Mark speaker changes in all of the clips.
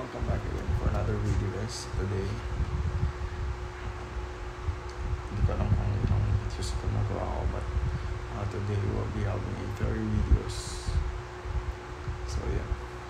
Speaker 1: welcome back again for another video guys. Today, hindi ko alam kung ilang videos ito nagawa ko, but today we'll be having a fairy videos. So yeah.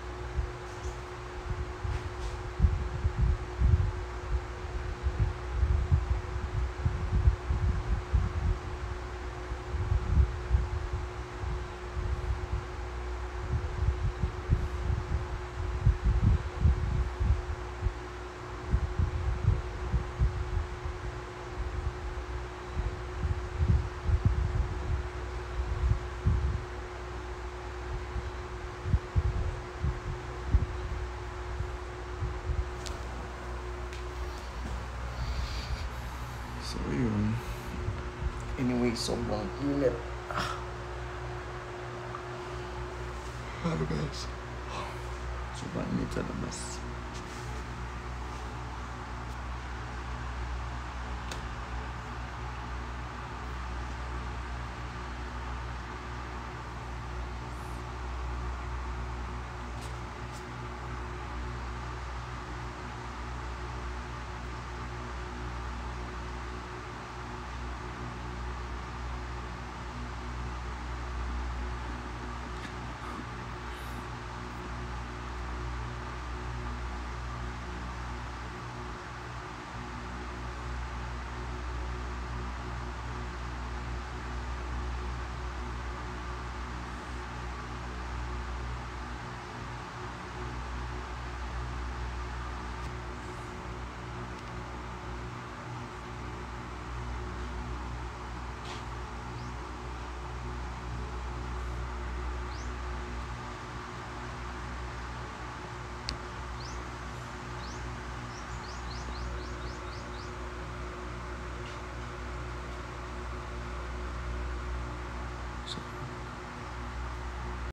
Speaker 1: So yun. Anyway, sobrang init. Guys. Sobrang init sa labas.